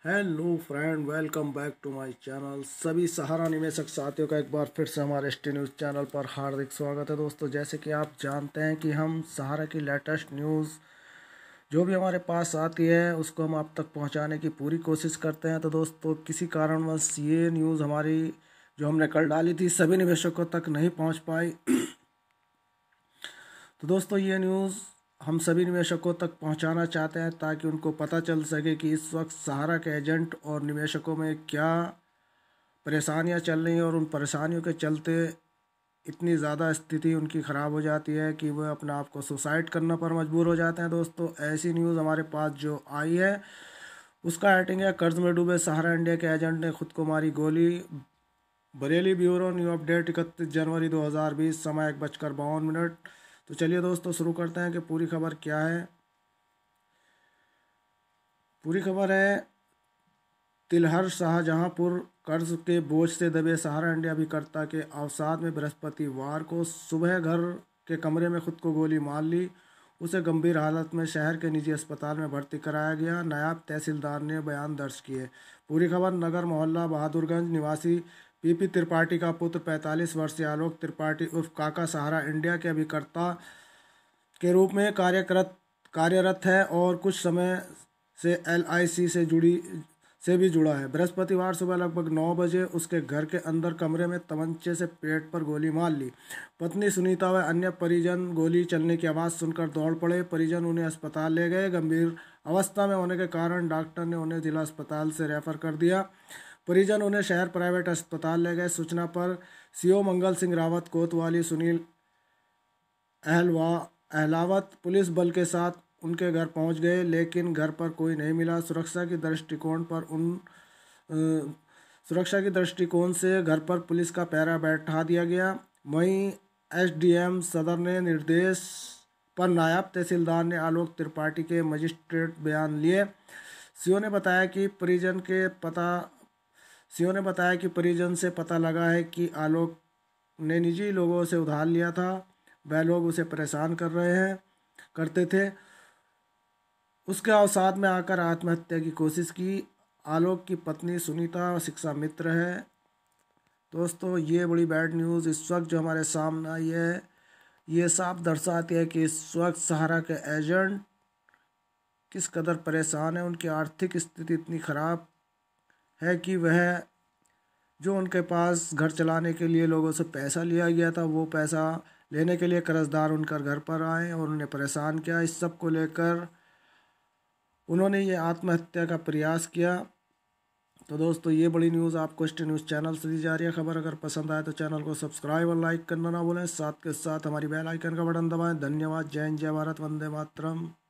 Hello friend, welcome back to my channel. सभी सहारा निवेशक साथियों का एक बार फिर से हमारे एसटी न्यूज़ चैनल पर हार्दिक स्वागत है। दोस्तों, जैसे कि आप जानते हैं कि हम सहारा की लेटेस्ट न्यूज़ जो भी हमारे पास आती है उसको हम आप तक पहुंचाने की पूरी कोशिश करते हैं। तो दोस्तों, किसी कारणवश ये न्यूज़ हमारी जो हमने कल डाली थी सभी निवेशकों तक नहीं पहुँच पाई। तो दोस्तों, ये न्यूज़ हम सभी निवेशकों तक पहुंचाना चाहते हैं ताकि उनको पता चल सके कि इस वक्त सहारा के एजेंट और निवेशकों में क्या परेशानियां चल रही हैं और उन परेशानियों के चलते इतनी ज़्यादा स्थिति उनकी ख़राब हो जाती है कि वह अपने आप को सुसाइड करने पर मजबूर हो जाते हैं। दोस्तों, ऐसी न्यूज़ हमारे पास जो आई है उसका हेडिंग है, कर्ज में डूबे सहारा इंडिया के एजेंट ने खुद को मारी गोली। बरेली ब्यूरो न्यू अपडेट 31 जनवरी 2020, समय 1:52। तो चलिए दोस्तों, शुरू करते हैं कि पूरी खबर क्या है। पूरी खबर है, तिलहर शाहजहांपुर कर्ज के बोझ से दबे सहारा इंडिया अभिकर्ता के अवसाद में बृहस्पतिवार को सुबह घर के कमरे में खुद को गोली मार ली। उसे गंभीर हालत में शहर के निजी अस्पताल में भर्ती कराया गया, नायब तहसीलदार ने बयान दर्ज किए। पूरी खबर, नगर मोहल्ला बहादुरगंज निवासी पीपी त्रिपाठी का पुत्र 45 वर्षीय आलोक त्रिपाठी उर्फ काका सहारा इंडिया के अभिकर्ता के रूप में कार्यरत है और कुछ समय से एलआईसी से भी जुड़ा है। बृहस्पतिवार सुबह लगभग 9 बजे उसके घर के अंदर कमरे में तमंचे से पेट पर गोली मार ली। पत्नी सुनीता व अन्य परिजन गोली चलने की आवाज़ सुनकर दौड़ पड़े। परिजन उन्हें अस्पताल ले गए। गंभीर अवस्था में होने के कारण डॉक्टर ने उन्हें जिला अस्पताल से रेफर कर दिया। परिजन उन्हें शहर प्राइवेट अस्पताल ले गए। सूचना पर सीओ मंगल सिंह रावत, कोतवाली सुनील अहलावत पुलिस बल के साथ उनके घर पहुंच गए, लेकिन घर पर कोई नहीं मिला। सुरक्षा की दृष्टिकोण से घर पर पुलिस का पहरा बैठा दिया गया। वहीं एसडीएम सदर ने निर्देश पर नायब तहसीलदार ने आलोक त्रिपाठी के मजिस्ट्रेट बयान लिए। सीओ ने बताया कि परिजन से पता लगा है कि आलोक ने निजी लोगों से उधार लिया था। वह लोग उसे परेशान करते थे। उसके अवसाद में आकर आत्महत्या की कोशिश की। आलोक की पत्नी सुनीता शिक्षा मित्र है। दोस्तों, ये बड़ी बैड न्यूज़ इस वक्त जो हमारे सामने आई है, ये साफ दर्शाती है कि इस वक्त सहारा के एजेंट किस कदर परेशान है। उनकी आर्थिक स्थिति इतनी ख़राब है कि वह जो उनके पास घर चलाने के लिए लोगों से पैसा लिया गया था, वो पैसा लेने के लिए कर्जदार उनका घर पर आए और उन्हें परेशान किया। इस सब को लेकर उन्होंने ये आत्महत्या का प्रयास किया। तो दोस्तों, ये बड़ी न्यूज़ आपको एसटी न्यूज़ चैनल से दी जा रही है। खबर अगर पसंद आए तो चैनल को सब्सक्राइब और लाइक करना ना भूलें। साथ के साथ हमारी बेल आइकन का बटन दबाएं। धन्यवाद। जय हिंद, जय भारत, वंदे मातरम।